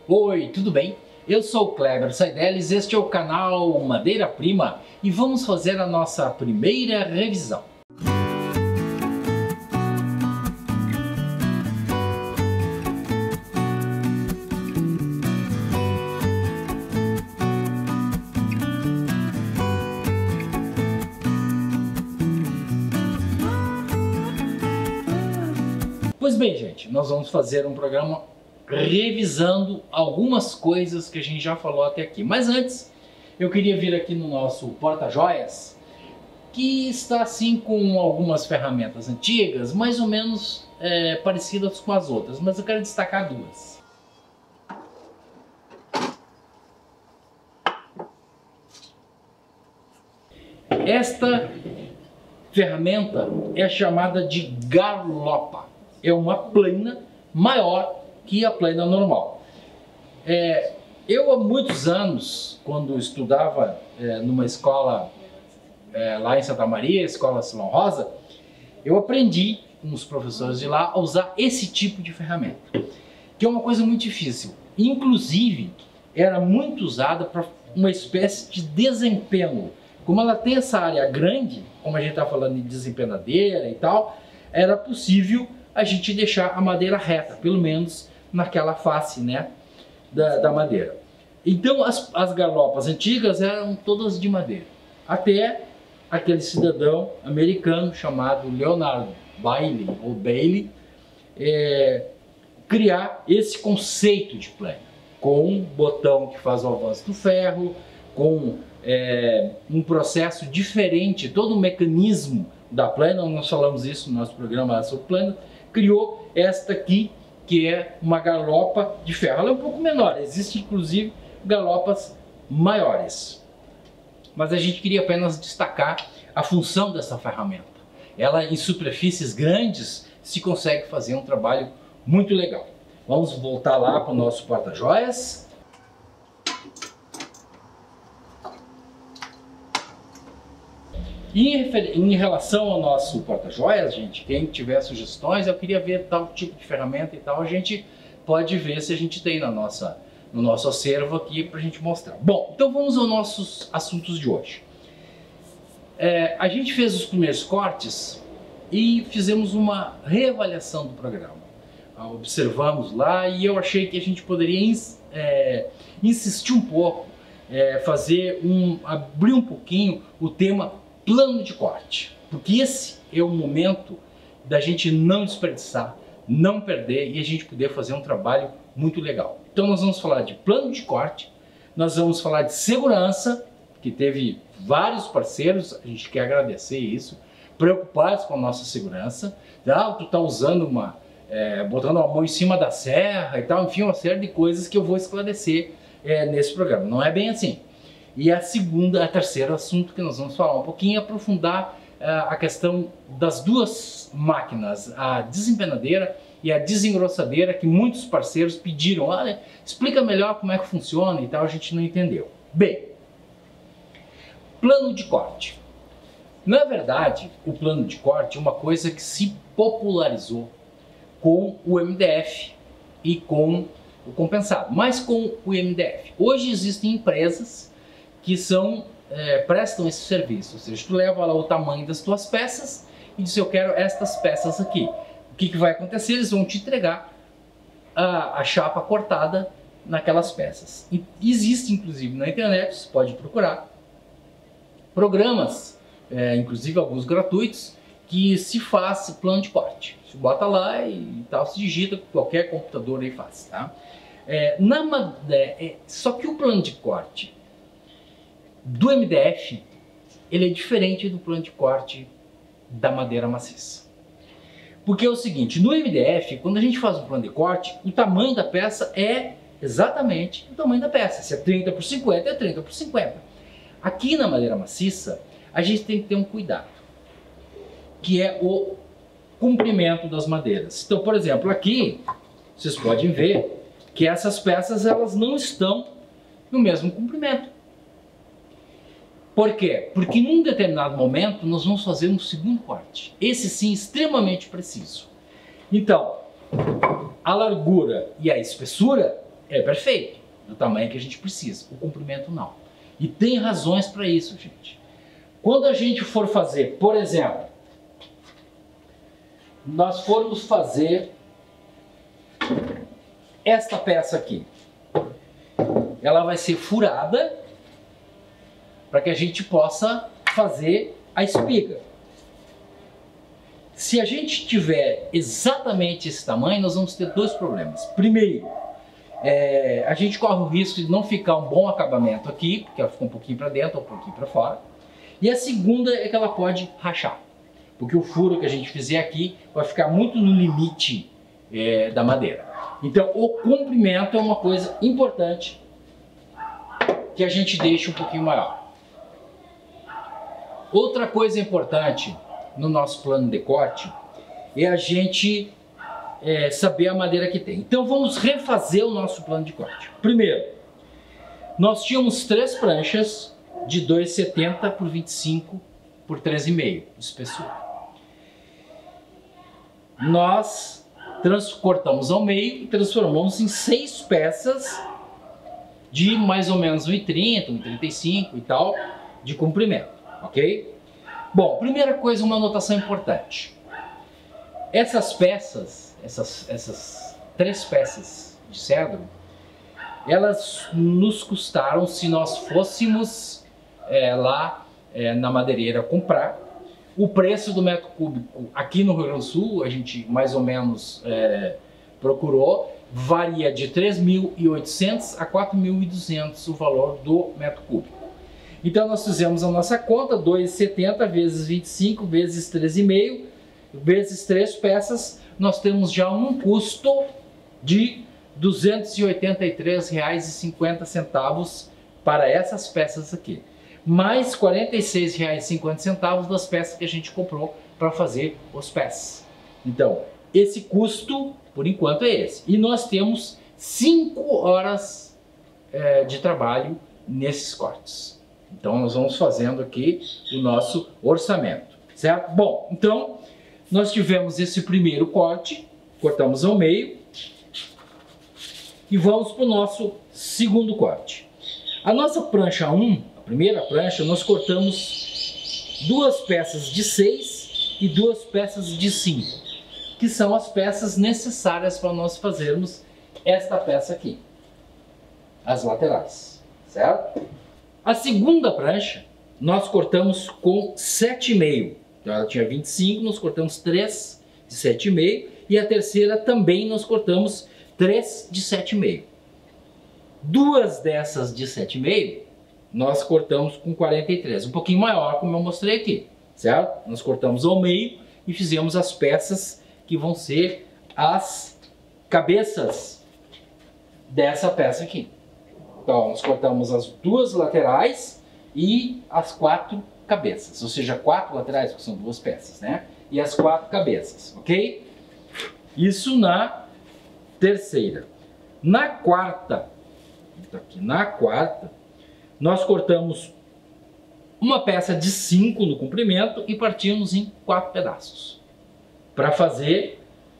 Oi, tudo bem? Eu sou o Kleber Saideles, este é o canal Madeira Prima e vamos fazer a nossa primeira revisão. Pois bem, gente, nós vamos fazer um programa revisando algumas coisas que a gente já falou até aqui. Mas antes, eu queria vir aqui no nosso porta-joias, que está assim com algumas ferramentas antigas, mais ou menos parecidas com as outras, mas eu quero destacar duas. Esta ferramenta é chamada de garlopa. É uma plana maior que a plana normal. Eu há muitos anos, quando estudava numa escola lá em Santa Maria, Escola Silão Rosa, eu aprendi com os professores de lá a usar esse tipo de ferramenta, que é uma coisa muito difícil. Inclusive, era muito usada para uma espécie de desempenho. Como ela tem essa área grande, como a gente está falando de desempenadeira e tal, era possível a gente deixar a madeira reta, pelo menos naquela face, né, da madeira. Então as garlopas antigas eram todas de madeira, até aquele cidadão americano chamado Leonard Bailey, ou Bailey, criar esse conceito de plana, com um botão que faz o avanço do ferro, com um processo diferente, todo o mecanismo da plana. Nós falamos isso no nosso programa sobre plana. Criou esta aqui, que é uma garlopa de ferro. Ela é um pouco menor, existem inclusive garlopas maiores. Mas a gente queria apenas destacar a função dessa ferramenta. Ela, em superfícies grandes, se consegue fazer um trabalho muito legal. Vamos voltar lá para o nosso porta-joias. Em relação ao nosso porta-joias, gente, quem tiver sugestões, eu queria ver tal tipo de ferramenta e tal, a gente pode ver se a gente tem no nosso acervo aqui para a gente mostrar. Bom, então vamos aos nossos assuntos de hoje. A gente fez os primeiros cortes e fizemos uma reavaliação do programa. Observamos lá e eu achei que a gente poderia insistir um pouco, abrir um pouquinho o tema plano de corte, porque esse é o momento da gente não desperdiçar, não perder e a gente poder fazer um trabalho muito legal. Então nós vamos falar de plano de corte, nós vamos falar de segurança, que teve vários parceiros, a gente quer agradecer isso, preocupados com a nossa segurança. Tu tá usando botando a mão em cima da serra e tal, enfim, uma série de coisas que eu vou esclarecer nesse programa. Não é bem assim. E a terceiro assunto que nós vamos falar um pouquinho, aprofundar a questão das duas máquinas, a desempenadeira e a desengrossadeira, que muitos parceiros pediram, olha, explica melhor como é que funciona e tal, a gente não entendeu. Bem, plano de corte. Na verdade, o plano de corte é uma coisa que se popularizou com o MDF e com o compensado, mas com o MDF. Hoje existem empresas que prestam esse serviço, ou seja, tu leva lá o tamanho das tuas peças e diz, eu quero estas peças aqui. O que vai acontecer? Eles vão te entregar a chapa cortada naquelas peças. E existe, inclusive, na internet, você pode procurar programas, inclusive alguns gratuitos, que se faz plano de corte. Você bota lá e tal, se digita, qualquer computador aí faz, tá? Só que o plano de corte do MDF, ele é diferente do plano de corte da madeira maciça. Porque é o seguinte, no MDF, quando a gente faz um plano de corte, o tamanho da peça é exatamente o tamanho da peça. Se é 30 por 50, é 30 por 50. Aqui na madeira maciça, a gente tem que ter um cuidado, que é o comprimento das madeiras. Então, por exemplo, aqui, vocês podem ver que essas peças, elas não estão no mesmo comprimento. Por quê? Porque num determinado momento nós vamos fazer um segundo corte. Esse sim, extremamente preciso. Então, a largura e a espessura é perfeito, do tamanho que a gente precisa, o comprimento não. E tem razões para isso, gente. Quando a gente for fazer, por exemplo, nós formos fazer esta peça aqui, ela vai ser furada para que a gente possa fazer a espiga. Se a gente tiver exatamente esse tamanho, nós vamos ter dois problemas. Primeiro, a gente corre o risco de não ficar um bom acabamento aqui, porque ela fica um pouquinho para dentro, um pouquinho para fora. E a segunda é que ela pode rachar, porque o furo que a gente fizer aqui vai ficar muito no limite da madeira. Então, o comprimento é uma coisa importante que a gente deixe um pouquinho maior. Outra coisa importante no nosso plano de corte é a gente saber a madeira que tem. Então vamos refazer o nosso plano de corte. Primeiro, nós tínhamos 3 pranchas de 2,70 por 25 por 3,5 de espessura. Nós cortamos ao meio e transformamos em 6 peças de mais ou menos 1,30, 1,35 e tal de comprimento, ok? Bom, primeira coisa, uma anotação importante. Essas peças, essas 3 peças de cedro, elas nos custaram, se nós fôssemos lá na madeireira comprar, o preço do metro cúbico aqui no Rio Grande do Sul, a gente mais ou menos procurou, varia de 3.800 a 4.200 o valor do metro cúbico. Então nós fizemos a nossa conta, 2,70 vezes 25 vezes 13,5 vezes 3 peças, nós temos já um custo de R$ 283,50 para essas peças aqui. Mais R$ 46,50 das peças que a gente comprou para fazer os pés. Então, esse custo, por enquanto, é esse. E nós temos 5 horas de trabalho nesses cortes. Então, nós vamos fazendo aqui o nosso orçamento, certo? Bom, então, nós tivemos esse primeiro corte, cortamos ao meio, e vamos para o nosso segundo corte. A nossa prancha 1, a primeira prancha, nós cortamos 2 peças de 6 e 2 peças de 5, que são as peças necessárias para nós fazermos esta peça aqui, as laterais, certo? A segunda prancha, nós cortamos com 7,5. Então ela tinha 25, nós cortamos 3 de 7,5. E a terceira também nós cortamos 3 de 7,5. 2 dessas de 7,5, nós cortamos com 43. Um pouquinho maior, como eu mostrei aqui, certo? Nós cortamos ao meio e fizemos as peças que vão ser as cabeças dessa peça aqui. Então, nós cortamos as 2 laterais e as 4 cabeças, ou seja, 4 laterais, que são 2 peças, né? E as 4 cabeças, ok? Isso na terceira. Na quarta, nós cortamos uma peça de 5 no comprimento e partimos em 4 pedaços para fazer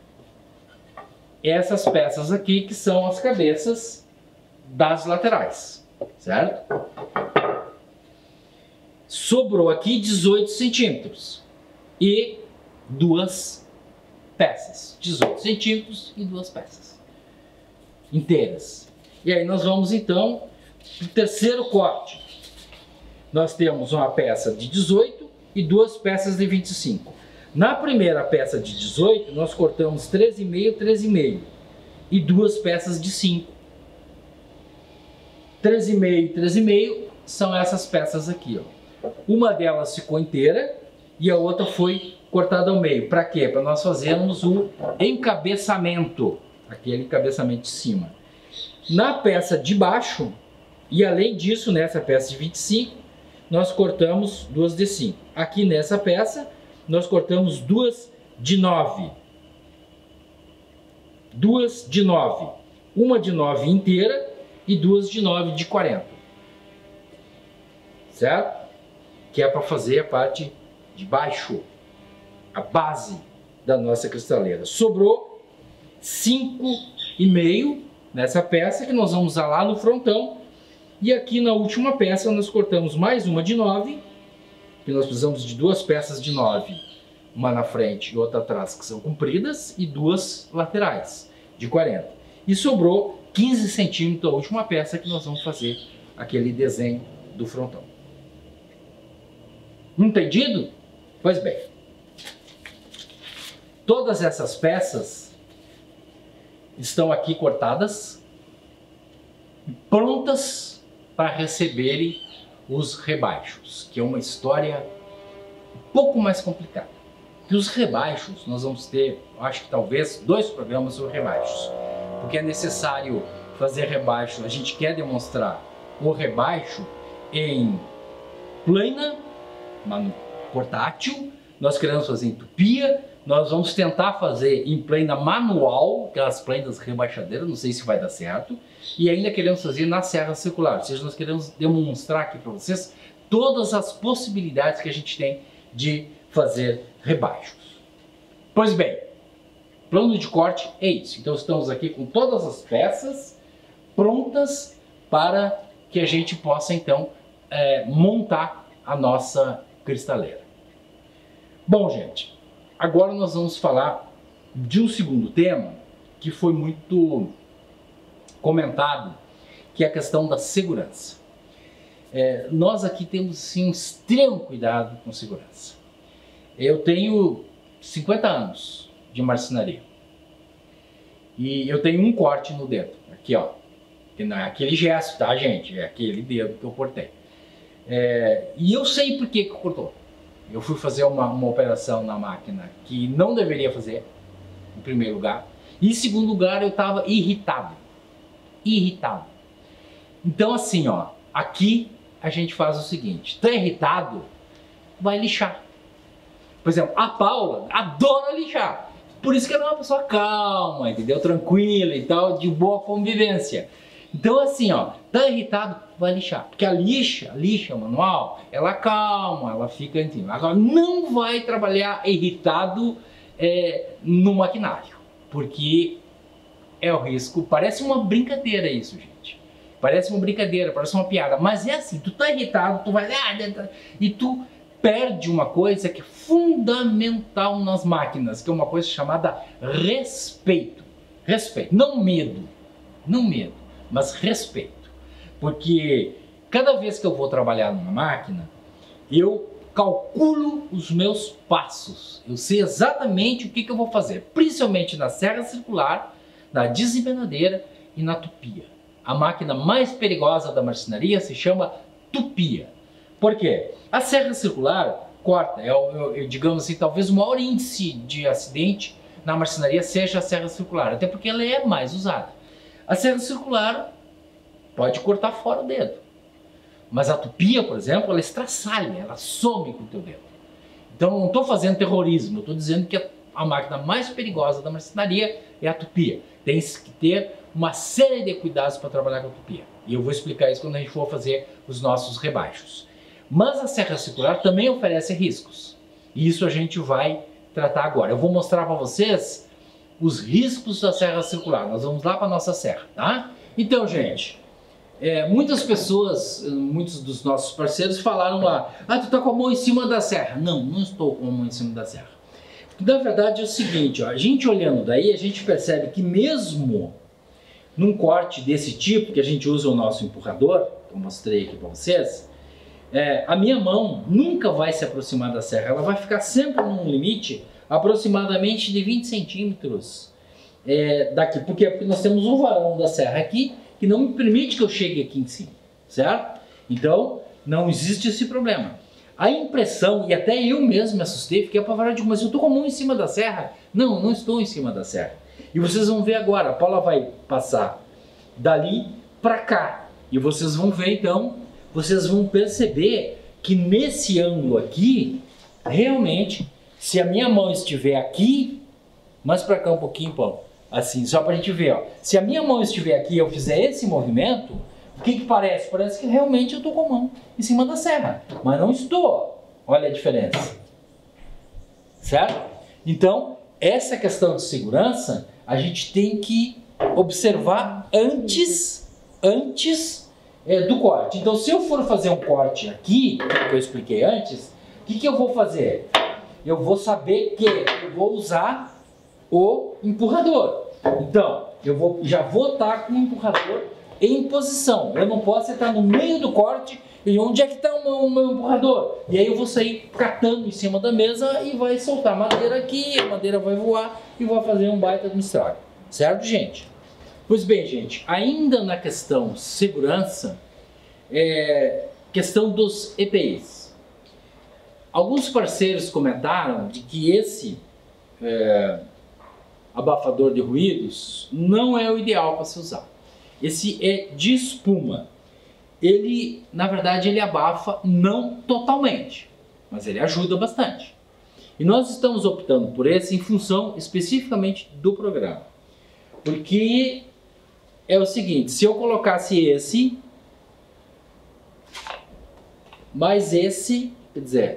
essas peças aqui, que são as cabeças das laterais, certo? Sobrou aqui 18 centímetros e 2 peças, 18 centímetros e 2 peças inteiras. E aí nós vamos então para o terceiro corte. Nós temos uma peça de 18 e 2 peças de 25. Na primeira peça de 18, nós cortamos 13,5, 13,5 e 2 peças de 5. 13,5 e 13,5 são essas peças aqui, ó. Uma delas ficou inteira e a outra foi cortada ao meio. Para quê? Para nós fazermos o encabeçamento, aquele encabeçamento de cima. Na peça de baixo, e além disso, nessa peça de 25, nós cortamos 2 de 5. Aqui nessa peça, nós cortamos 2 de 9. 2 de 9. Uma de 9 inteira e 2 de 9 de 40. Certo? Que é para fazer a parte de baixo, a base da nossa cristaleira. Sobrou 5,5 nessa peça que nós vamos usar lá no frontão. E aqui na última peça nós cortamos mais uma de 9, que nós precisamos de 2 peças de 9, uma na frente e outra atrás, que são compridas, e 2 laterais de 40. E sobrou 15 centímetros a última peça que nós vamos fazer aquele desenho do frontão. Entendido? Pois bem, todas essas peças estão aqui cortadas, prontas para receberem os rebaixos, que é uma história um pouco mais complicada. Que os rebaixos, nós vamos ter, acho que talvez, 2 programas sobre rebaixos, porque é necessário fazer rebaixo. A gente quer demonstrar o rebaixo em plana, portátil, nós queremos fazer em tupia, nós vamos tentar fazer em plana manual, aquelas planas rebaixadeiras, não sei se vai dar certo, e ainda queremos fazer na serra circular, ou seja, nós queremos demonstrar aqui para vocês todas as possibilidades que a gente tem de fazer rebaixos. Pois bem, plano de corte é isso. Então estamos aqui com todas as peças prontas para que a gente possa então montar a nossa cristaleira. Bom, gente, agora nós vamos falar de um segundo tema que foi muito comentado, que é a questão da segurança. Nós aqui temos sim um extremo cuidado com segurança. Eu tenho 50 anos de marcenaria e eu tenho um corte no dedo, aqui ó, que não é aquele gesto, tá, gente? É aquele dedo que eu cortei. E eu sei por que cortou. Eu fui fazer uma operação na máquina que não deveria fazer, em primeiro lugar. E em segundo lugar, eu estava irritado. Irritado. Então assim, ó, aqui a gente faz o seguinte: tá irritado, vai lixar. Por exemplo, a Paula adora lixar. Por isso que ela é uma pessoa calma, entendeu? Tranquila e tal, de boa convivência. Então assim, ó, tá irritado, vai lixar. Porque a lixa manual, ela calma, ela fica, enfim. Agora não vai trabalhar irritado no maquinário, porque é o risco. Parece uma brincadeira isso, gente. Parece uma brincadeira, parece uma piada. Mas é assim, tu tá irritado, tu vai... E tu perde uma coisa que é fundamental nas máquinas, que é uma coisa chamada respeito. Respeito, não medo. Não medo, mas respeito. Porque cada vez que eu vou trabalhar numa máquina, eu calculo os meus passos. Eu sei exatamente o que eu vou fazer, principalmente na serra circular, na desempenadeira e na tupia. A máquina mais perigosa da marcenaria se chama tupia. Por quê? A serra circular corta, digamos assim, talvez o maior índice de acidente na marcenaria seja a serra circular, até porque ela é mais usada. A serra circular pode cortar fora o dedo, mas a tupia, por exemplo, ela estraçalha, ela some com o teu dedo. Então eu não estou fazendo terrorismo, eu estou dizendo que a máquina mais perigosa da marcenaria é a tupia. Tem que ter uma série de cuidados para trabalhar com a tupia. E eu vou explicar isso quando a gente for fazer os nossos rebaixos. Mas a serra circular também oferece riscos. E isso a gente vai tratar agora. Eu vou mostrar para vocês os riscos da serra circular. Nós vamos lá para a nossa serra, tá? Então, gente, muitas pessoas, muitos dos nossos parceiros falaram lá: ah, tu tá com a mão em cima da serra. Não, não estou com a mão em cima da serra. Na verdade é o seguinte, ó, a gente olhando daí, a gente percebe que mesmo num corte desse tipo, que a gente usa o nosso empurrador, que eu mostrei aqui para vocês, a minha mão nunca vai se aproximar da serra, ela vai ficar sempre num limite aproximadamente de 20 centímetros daqui. Por quê? Porque nós temos um varão da serra aqui que não me permite que eu chegue aqui em cima, certo? Então não existe esse problema. A impressão, e até eu mesmo me assustei, fiquei apavorado, mas eu estou com a mão em cima da serra. Não, não estou em cima da serra. E vocês vão ver agora, a Paula vai passar dali para cá. E vocês vão ver então, vocês vão perceber que nesse ângulo aqui, realmente, se a minha mão estiver aqui, mais para cá um pouquinho, Paula, assim, só para a gente ver, ó. Se a minha mão estiver aqui e eu fizer esse movimento, o que parece? Parece que realmente eu estou com a mão em cima da serra, mas não estou. Olha a diferença, certo? Então, essa questão de segurança, a gente tem que observar antes do corte. Então, se eu for fazer um corte aqui, que eu expliquei antes, o que eu vou fazer? Eu vou saber que eu vou usar o empurrador. Então, já vou estar com o empurrador em posição. Eu não posso estar no meio do corte e onde é que está o meu empurrador? E aí eu vou sair catando em cima da mesa e vai soltar madeira aqui, a madeira vai voar e vai fazer um baita de um estrago. Certo, gente? Pois bem, gente, ainda na questão segurança, questão dos EPIs. Alguns parceiros comentaram de que esse abafador de ruídos não é o ideal para se usar. Esse é de espuma. Ele, na verdade, ele abafa não totalmente, mas ele ajuda bastante. E nós estamos optando por esse em função especificamente do programa. Porque é o seguinte, se eu colocasse esse, mais esse, quer dizer,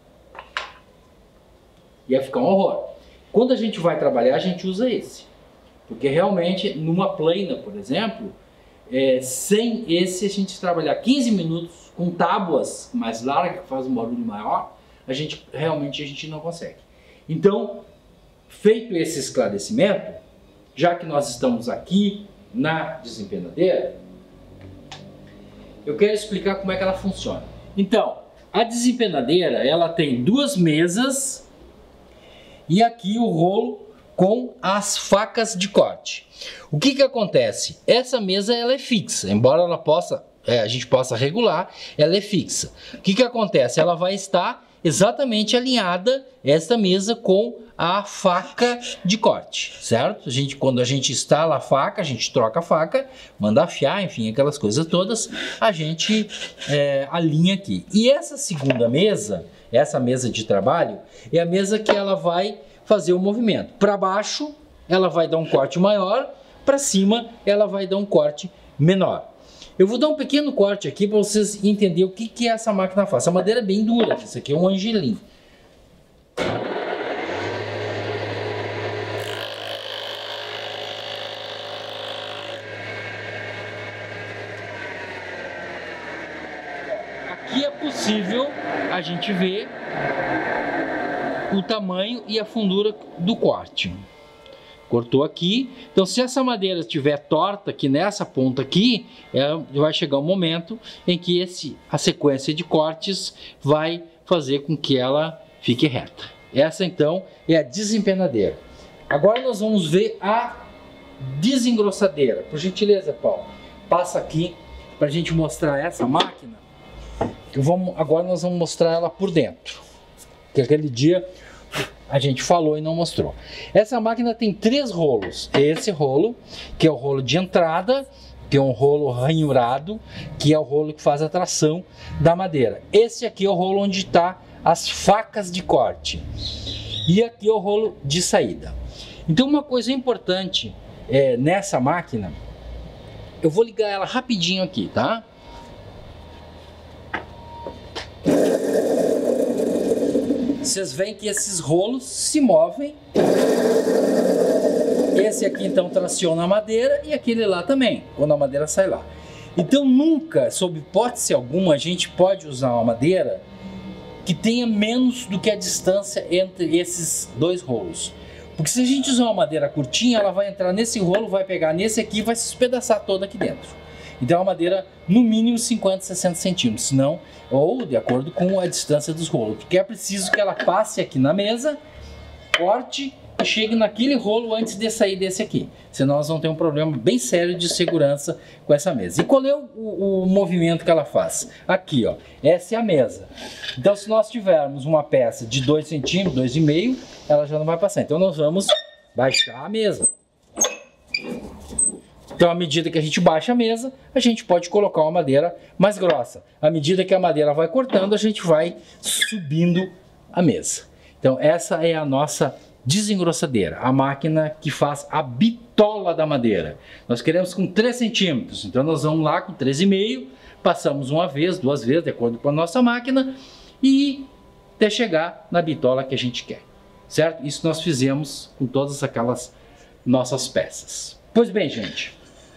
ia ficar um horror. Quando a gente vai trabalhar, a gente usa esse. Porque realmente, numa plana, por exemplo, sem esse, a gente trabalhar 15 minutos com tábuas mais largas, que faz um barulho maior, realmente a gente não consegue. Então, feito esse esclarecimento, já que nós estamos aqui na desempenadeira, eu quero explicar como é que ela funciona. Então, a desempenadeira, ela tem duas mesas e aqui o rolo com as facas de corte. O que acontece? Essa mesa ela é fixa, embora ela a gente possa regular, ela é fixa. O que acontece? Ela vai estar exatamente alinhada, esta mesa, com a faca de corte, certo? Quando a gente instala a faca, a gente troca a faca, manda afiar, enfim, aquelas coisas todas, a gente alinha aqui. E essa segunda mesa, essa mesa de trabalho, é a mesa que ela vai fazer o movimento. Para baixo, ela vai dar um corte maior, para cima, ela vai dar um corte menor. Eu vou dar um pequeno corte aqui para vocês entenderem o que essa máquina faz. Essa madeira é bem dura, isso aqui é um angelim. Aqui é possível a gente ver o tamanho e a fundura do corte. Cortou aqui, então se essa madeira estiver torta aqui nessa ponta aqui, vai chegar um momento em que a sequência de cortes vai fazer com que ela fique reta. Essa então é a desempenadeira. Agora nós vamos ver a desengrossadeira. Por gentileza, Paulo, passa aqui para a gente mostrar essa máquina. Agora nós vamos mostrar ela por dentro, que aquele dia a gente falou e não mostrou. Essa máquina tem 3 rolos. Esse rolo, que é o rolo de entrada, que é um rolo ranhurado, que é o rolo que faz a tração da madeira. Esse aqui é o rolo onde está as facas de corte. E aqui é o rolo de saída. Então uma coisa importante nessa máquina, eu vou ligar ela rapidinho aqui, tá? Vocês veem que esses rolos se movem. Esse aqui então traciona a madeira e aquele lá também, quando a madeira sai lá. Então nunca, sob hipótese alguma, a gente pode usar uma madeira que tenha menos do que a distância entre esses 2 rolos. Porque se a gente usar uma madeira curtinha, ela vai entrar nesse rolo, vai pegar nesse aqui e vai se espedaçar toda aqui dentro. Então é uma madeira no mínimo 50, 60 centímetros, senão, ou de acordo com a distância dos rolos. Porque é preciso que ela passe aqui na mesa, corte e chegue naquele rolo antes de sair desse aqui. Senão nós vamos ter um problema bem sério de segurança com essa mesa. E qual é o movimento que ela faz? Aqui, ó, essa é a mesa. Então se nós tivermos uma peça de 2 centímetros, 2,5, ela já não vai passar. Então nós vamos baixar a mesa. Então, à medida que a gente baixa a mesa, a gente pode colocar uma madeira mais grossa. À medida que a madeira vai cortando, a gente vai subindo a mesa. Então, essa é a nossa desengrossadeira, a máquina que faz a bitola da madeira. Nós queremos com 3 centímetros, então nós vamos lá com 3,5, passamos uma vez, 2 vezes, de acordo com a nossa máquina, e até chegar na bitola que a gente quer, certo? Isso nós fizemos com todas aquelas nossas peças. Pois bem, gente,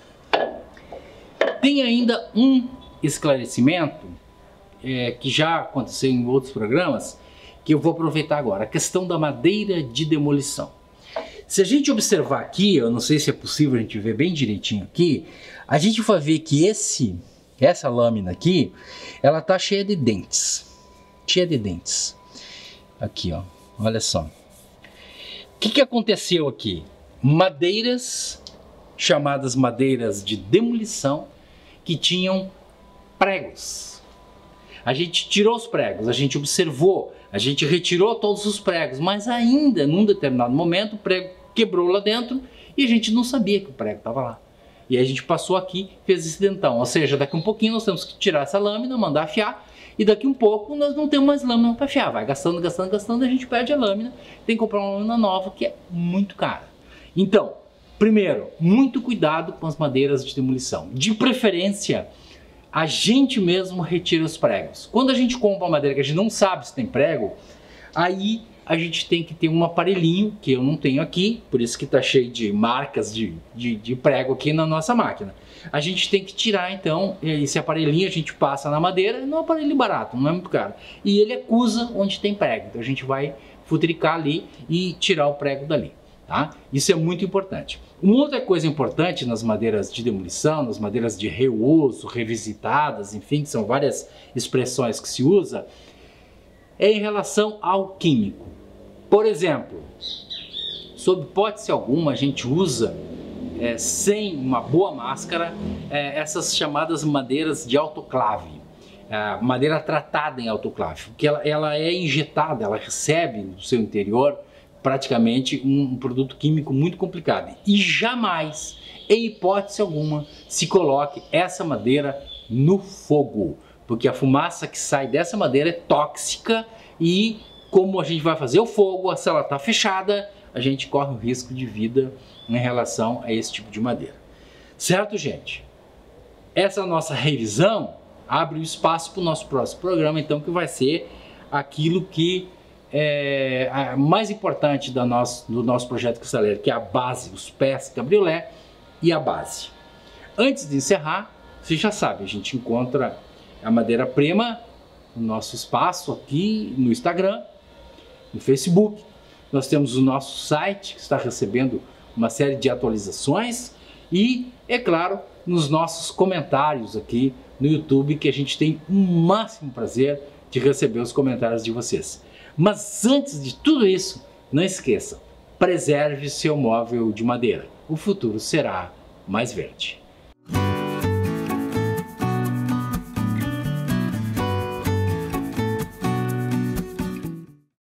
tem ainda um esclarecimento que já aconteceu em outros programas, que eu vou aproveitar agora, a questão da madeira de demolição. Se a gente observar aqui, eu não sei se é possível a gente ver bem direitinho aqui, a gente vai ver que essa lâmina aqui, ela tá cheia de dentes. Cheia de dentes. Aqui, ó, olha só. O que aconteceu aqui? Madeiras, chamadas madeiras de demolição, que tinham pregos. A gente tirou os pregos, a gente observou, a gente retirou todos os pregos, mas ainda, num determinado momento, o prego quebrou lá dentro e a gente não sabia que o prego estava lá. E aí a gente passou aqui, fez esse dentão. Ou seja, daqui um pouquinho nós temos que tirar essa lâmina, mandar afiar, e daqui um pouco nós não temos mais lâmina para afiar. Vai gastando, gastando, gastando, a gente perde a lâmina, tem que comprar uma lâmina nova que é muito cara. Então, primeiro, muito cuidado com as madeiras de demolição. De preferência, a gente mesmo retira os pregos. Quando a gente compra uma madeira que a gente não sabe se tem prego, aí a gente tem que ter um aparelhinho, que eu não tenho aqui, por isso que está cheio de marcas de prego aqui na nossa máquina. A gente tem que tirar então esse aparelhinho, a gente passa na madeira, não é um aparelho barato, não é muito caro. E ele acusa onde tem prego, então a gente vai futricar ali e tirar o prego dali. Tá? Isso é muito importante. Uma outra coisa importante nas madeiras de demolição, nas madeiras de reuso, revisitadas, enfim, que são várias expressões que se usa, é em relação ao químico. Por exemplo, sob hipótese alguma, a gente usa, sem uma boa máscara, essas chamadas madeiras de autoclave, madeira tratada em autoclave, porque ela é injetada, ela recebe no seu interior praticamente um produto químico muito complicado. E jamais, em hipótese alguma, se coloque essa madeira no fogo, porque a fumaça que sai dessa madeira é tóxica e como a gente vai fazer o fogo, se ela está fechada, a gente corre um risco de vida em relação a esse tipo de madeira. Certo, gente? Essa nossa revisão abre o espaço para o nosso próximo programa, então, que vai ser aquilo que é mais importante do nosso projeto cristaleiro, que é a base, os pés cabriolé e a base. Antes de encerrar, você já sabe, a gente encontra a Madeira Prema no nosso espaço aqui no Instagram, no Facebook. Nós temos o nosso site que está recebendo uma série de atualizações e, é claro, nos nossos comentários aqui no YouTube, que a gente tem o máximo prazer de receber os comentários de vocês. Mas antes de tudo isso, não esqueça, preserve seu móvel de madeira. O futuro será mais verde.